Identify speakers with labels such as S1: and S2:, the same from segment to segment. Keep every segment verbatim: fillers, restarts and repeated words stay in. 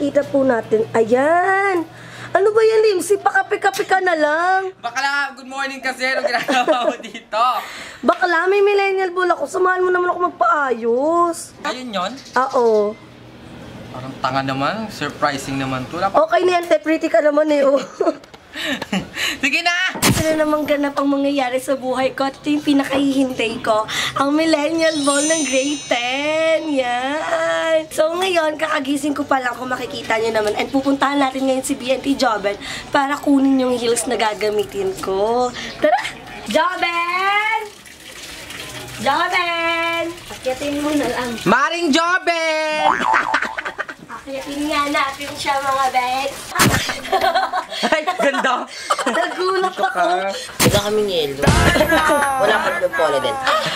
S1: makikita po natin. Ayan! Ano ba yan, Limsi? Pakape-kape ka na lang.
S2: Bakla, good morning kasi. Ano ginagawa mo dito?
S1: Bakla, may millennial ball ako. Samahan mo naman ako magpaayos.
S2: Ayun yun?
S1: Oo.
S2: Parang tanga naman. Surprising naman to.
S1: Okay na yan, te. Pretty ka naman eh. Oh.
S2: Sige na!
S1: Ito na namang ganap ang mangyayari sa buhay ko. Ito yung pinakahihintay ko. Ang millennial ball ng grade ten. Yan. So ngayon, kakagising ko pa lang kung makikita nyo naman. And pupuntahan natin ngayon si B N T Joben para kunin yung heels na gagamitin ko. Tara! Joben! Joben! Akyatin mo na lang.
S2: Maring Joben!
S1: Akyatin nga natin siya, mga beks.
S2: Ay, ganda!
S1: Nagulat ako.
S3: Ito kaming yelo. Wala pa rin pole din.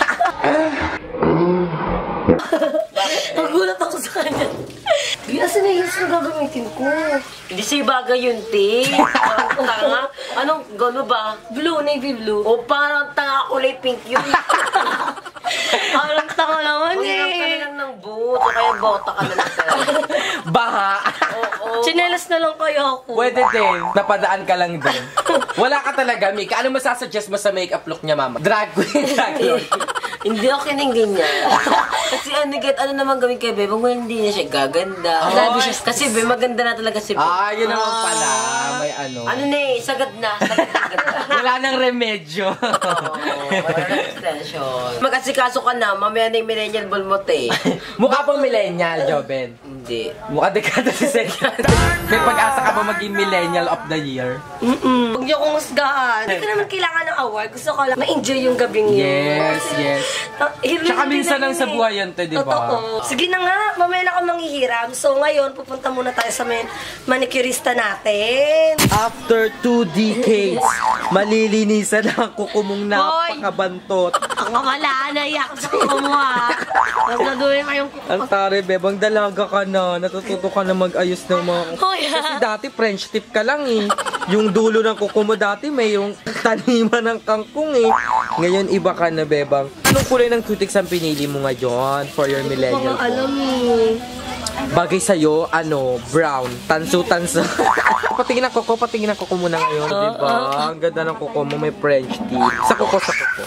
S1: Nagulat ako sa kanya. Di, asan na yung na gagamitin ko?
S3: Hindi siya bagay yun, te. Parang tanga. Anong gano'n ba?
S1: Blue, navy blue.
S3: O parang tanga kulay pink yun.
S1: Parang tanga naman eh.
S3: Huwag ka na lang ng boot. O kaya bota ka na lang.
S2: Baha!
S3: Oo.
S1: Chinelas na lang kayo ako.
S2: Pwede din. Napadaan ka lang din. Wala ka talaga, Mika. Ano masasuggest mo sa makeup look niya, mama? Drag queen, drag lord.
S3: Hindi ako kining ganyan. Kasi ano, get, ano naman gawin kay Bebang kung hindi na siya gaganda.
S2: Oh,
S3: kasi Be, maganda na talaga si Bebang.
S2: Ah, yun naman pala. May ano.
S3: Ano na eh, sagad na. Sagad na, sagad na.
S2: Wala nang remedyo.
S3: Oo, wala na extension. Mag-asikaso ka na, mamaya na yung millennial ball mo, te.
S2: Mukha pang millennial, Joben.
S3: Hindi.
S2: Mukha dekada si second. May pag-asa ka ba maging millennial of the year?
S1: Mm-mm. Huwag niyo kong husgahan. Hindi ko naman kailangan ng award. Gusto ko lang ma-enjoy yung gabing yun.
S2: Yes, yes.
S1: Uh,
S2: Tsaka minsan lang sa buhay yan, te, di ba?
S1: Totoo. Sige na nga, mamaya na ako manghihiram. So ngayon, pupunta muna tayo sa man manicurista natin.
S2: After two decades, malilinisan ang kuko mong
S1: Hoy!
S2: napakabantot.
S1: Ako wala, naiyak sa kuko mo ha. Mas gagawin pa yung kuko
S2: Ang
S1: ko.
S2: tare, bebang dalaga ka na. Natututo ka na mag-ayos ng mga...
S1: Hoy, ha?
S2: Kasi dati French tip ka lang eh. Yung dulo ng kuko mo dati may yung taniman ng kangkong eh. Ngayon iba ka na, bebang. Anong kulay ng cutics ang pinili mo ngayon for your millennial?
S1: Mga alam eh.
S2: Bagay sa'yo, ano, brown. Tanso-tanso. Patingin ang kuko, patingin ang kuko muna ngayon, di ba? Ang ganda ng kuko mo, may French tip. Sa kuko, sa kuko.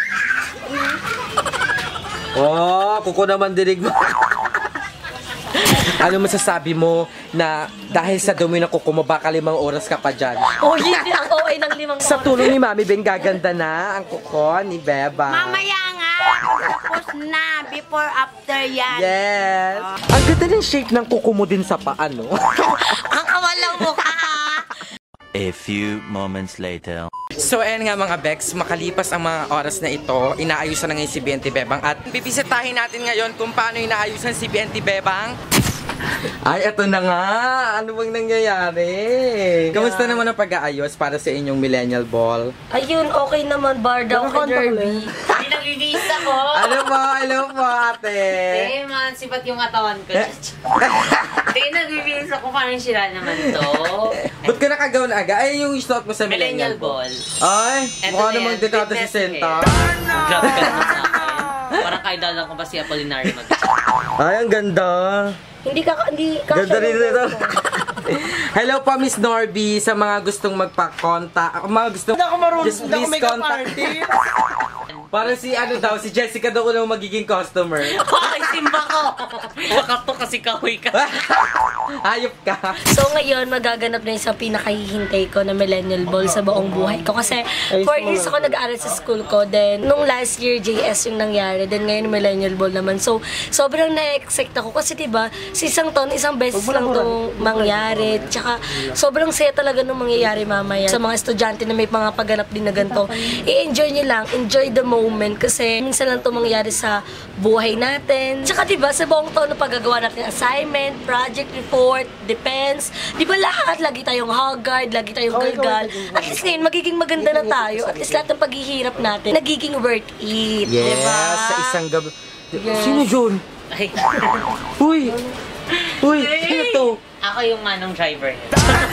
S2: Oh, kuko naman dinig mo. Ano masasabi mo na dahil sa dumi ng kuko mo, baka limang oras ka pa dyan?
S1: Oh, hindi ang O A ng limang
S2: Sa tulong ni Mami Ben, gaganda na ang kuko ni Beba.
S4: Mamaya nga, tapos na, before, after yan.
S2: Yes. Ang ganda ng shape ng kuko mo din sa paa, no?
S4: Ang kawalang mukha.
S5: A few moments later.
S2: So, ayan nga mga Bex, makalipas ang mga oras na ito, inaayusan na ngayon si B N T Bebang at bibisitahin natin ngayon kung paano inaayusan si B N T Bebang. Ay, eto na nga! Ano bang nangyayari? Kamusta naman ang pag-aayos para sa inyong millennial ball?
S1: Ayun, okay naman, bar daw kay Derby.
S4: Hindi nag-release ako.
S2: Ano po? Hello po, ate!
S4: Eh, man, sipat yung katawan ko. Hindi nag-release ako, parang sira naman to.
S2: Ba't ka nakagaw na aga? Ay, yung suot mo sa millennial,
S4: Millennial ball.
S2: Ay,
S4: Eto
S2: mukha
S4: na
S2: namang
S4: yan,
S2: dekada
S4: fitness
S2: sesenta.
S4: Grabe ka naman sa akin. Parang kayo lang ko ba si Apolinary mag
S2: Ay, ang ganda!
S1: Hindi ka, hindi ka.
S2: Ganda rin ito. Hello po, Miss Norby, sa mga gustong magpa-contact. Mga gustong... Hindi ako marunong. Just please contact. Parang si ano daw, si Jessica daw unang magiging customer.
S4: Ay, simba ko! Baka to kasi kahoy ka.
S2: Hayop ka.
S1: So ngayon, magaganap na isang pinakahihintay ko na millennial ball sa buong buhay ko. Kasi four years ako nag-aaral sa school ko. Then, nung last year, J S yung nangyari. Then ngayon, millennial ball naman. So, sobrang na-excite ako. Kasi diba, sa isang taon, isang beses lang itong mangyari. Tsaka, sobrang saya talaga nung mangyayari mamaya. Sa mga estudyante na may mga pagganap din na ganito, i-enjoy nyo lang. Enjoy the moment. Kasi, minsan lang ito mangyayari sa buhay natin. Tsaka diba, sa buong taon na paggagawa natin assignment, project, report, depends. Di ba lahat? Lagi tayong haggard, lagi tayong galgal. At least ngayon, magiging maganda na tayo. At least lahat ng paghihirap natin, nagiging worth it.
S2: Yes,
S1: diba?
S2: sa isang gabi.
S1: Yes.
S2: Sino John?
S4: Ay.
S2: Uy! Uy! Sino to?
S4: Ako yung manong driver niya.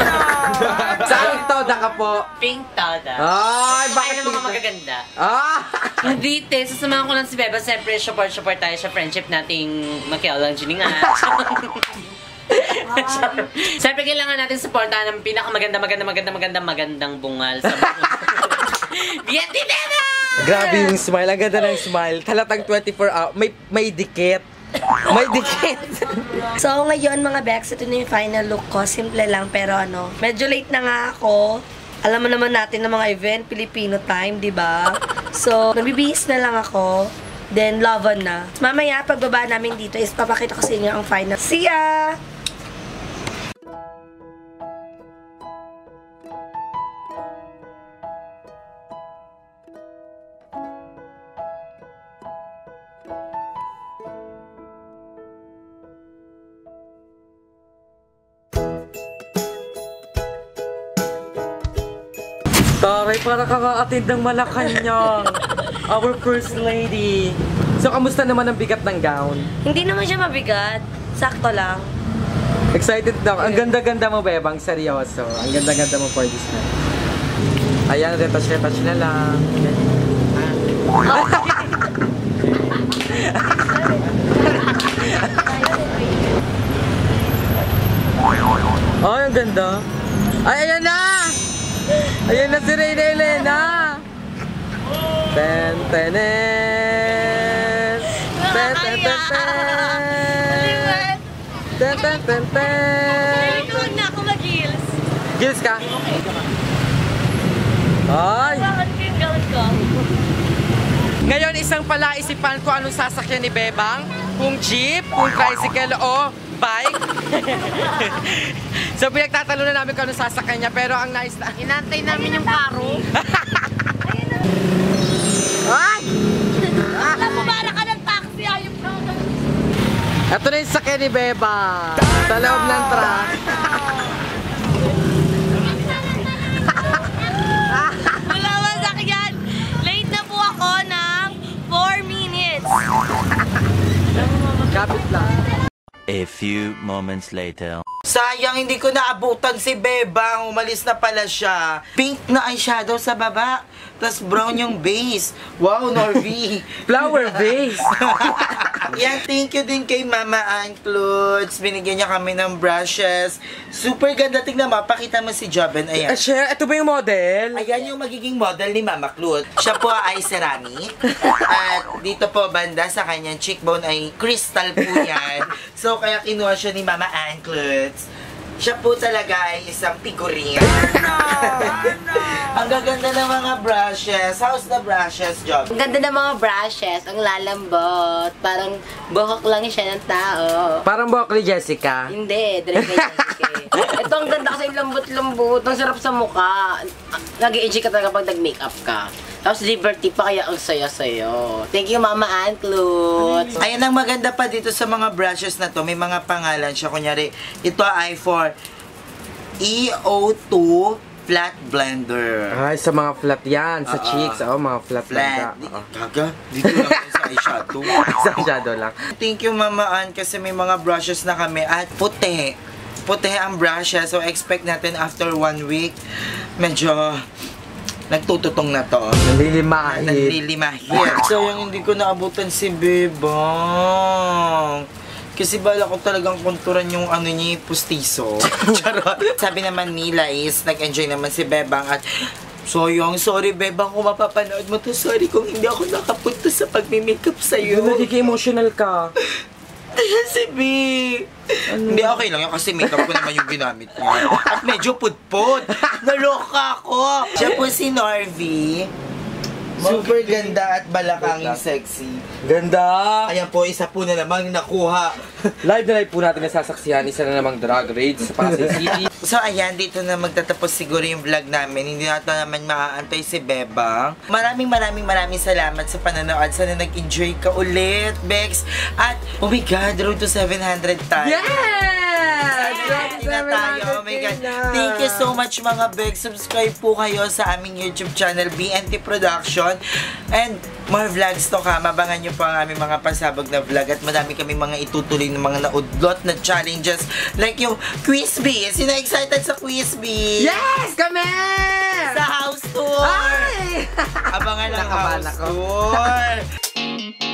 S2: Saan toda ka po?
S4: Pink Tada.
S2: Ay,
S4: Bakit
S2: bakit
S4: ng mga
S2: pink-
S4: magaganda?
S2: Ah!
S4: Hindi, te. Sasamahan ko lang si Beba. Siyempre, support-support tayo sa friendship nating makialang giningan. Siyempre, kailangan natin supportahan ng pinakamaganda, maganda, maganda, maganda, magandang bungal sa B N T Bebang!
S2: Grabe yung smile. Ang ganda ng smile. Talatang twenty-four hours. May, may dikit. May dikit.
S1: So ngayon mga Bex, ito na yung final look ko. Simple lang pero ano, medyo late na nga ako. Alam mo naman natin ng mga event, Filipino time, di ba? So, nabibihis na lang ako. Then, love on na. Mamaya, pagbaba namin dito is papakita ko sa inyo ang final. See ya!
S2: Taray, para kaka-attend ng Malacanang. Our first lady. So, kamusta naman ang bigat ng gown?
S1: Hindi naman siya mabigat. Sakto lang.
S2: Excited daw. Ang ganda-ganda mo, Bebang. Seryoso. Ang ganda-ganda mo for this night. Ayan, retouch-retouch na lang. Oh, ang ganda. Ay, ayan na! Ayan na si Reyna Elena! Ten, tenen! Ten, ten, ten, ten! Ten, ten, ten, ten!
S1: Huwag na ako mag-heels.
S2: Gills ka? Ay!
S1: Bakit ko yung gown ko?
S2: Ngayon, isang palaisipan ko anong sasakyan ni Bebang. Kung jeep, kung tricycle o bike. So, pinagtatalo na namin kung anong sasakyan niya. Pero ang nice na...
S4: Inantay namin yung karo.
S2: Ay!
S1: Alam mo ba, ka ng taxi, ayun ka.
S2: Ito na yung sasakyan ni Bebang. Sa loob ng truck.
S1: Wala ba sa akin? Late na po ako ng four minutes.
S2: Kapit lang.
S5: A few moments later.
S6: Sayang, hindi ko naabutan si Bebang. Umalis na pala siya. Pink na eyeshadow sa baba. Tapos brown yung base. Wow, Norvie.
S2: Flower vase.
S6: Yan, thank you din kay Mama Ann Clothes. Binigyan niya kami ng brushes. Super ganda. Tingnan mo, pakita mo si Joben. Ayan.
S2: Eh, share, ito ba yung model?
S6: Ayan yung magiging model ni Mama Clut. Siya po ay ceramic. At dito po banda sa kanyang cheekbone ay crystal po yan. So kaya kinuha siya ni Mama Ann Clut. Siya po talaga ay isang figurine. Ang gaganda ng mga brushes. How's the brushes, Job?
S3: Ang ganda ng mga brushes, ang lalambot. Parang buhok lang siya ng tao.
S2: Parang buhok ni Jessica.
S3: Hindi, direct kay Jessica. Ito ang ganda kasi lambot-lambot. Ang sarap sa mukha. Nag-i-edgy ka talaga pag nag-makeup ka. Tapos Liberty pa, kaya ang saya-sayo. Thank you, Mama Ann Clut.
S6: Ayan, ang maganda pa dito sa mga brushes na to, may mga pangalan siya. Kunyari, ito ay for E O two Flat Blender.
S2: Ay, sa mga flat yan. Sa
S6: Oo.
S2: cheeks. Oo, mga flat
S6: Flat.
S2: lang. Oo.
S6: Gaga, dito lang yan sa eyeshadow.
S2: Sa shadow lang.
S6: Thank you, Mama Ann, kasi may mga brushes na kami. At puti. Puti ang brushes. So, expect natin after one week, medyo nagtututong na to.
S2: Nalilimahit.
S6: Nalilimahit. So, yung hindi ko naabutan si Bebang. Kasi bala ko talagang konturan yung ano niya, pustiso. Charot. Sabi naman nila is, nag-enjoy naman si Bebang at Soyong, sorry Bebang kung mapapanood mo to. Sorry kung hindi ako nakapunta sa pagmi-makeup sa'yo.
S2: Nagiging emotional ka.
S6: Ayan si B. Hindi, okay lang yun kasi makeup ko naman yung ginamit niya. At medyo putput. Naloka ako. Siya po si Norvie. Super ganda at balakanging sexy.
S2: Ganda!
S6: Ayan po, isa po na namang nakuha.
S2: Live na live po natin nasasaksihan. Isa na namang drag raid sa Pasay City.
S6: So ayan, dito na magtatapos siguro yung vlog namin. Hindi natin naman maaantay si Bebang. Maraming maraming maraming salamat sa panonood. Sana nag-enjoy ka ulit, Bex. At, oh my God, road to seven hundred tayo.
S2: Yes!
S6: Hindi na tayo. Oh my God. Thank you so much mga Bex. Subscribe po kayo sa aming YouTube channel, B N T Production. And more vlogs to ka. Mabangan nyo pa ang aming mga pasabog na vlog. At madami kami mga itutuloy ng mga naudlot na challenges. Like yung Quiz Bee. Sino excited sa Quiz Bee?
S2: Yes! Kami!
S6: Sa house tour!
S2: Ay!
S6: Abangan ang
S2: Nakabahan
S6: house
S2: ako.
S6: tour!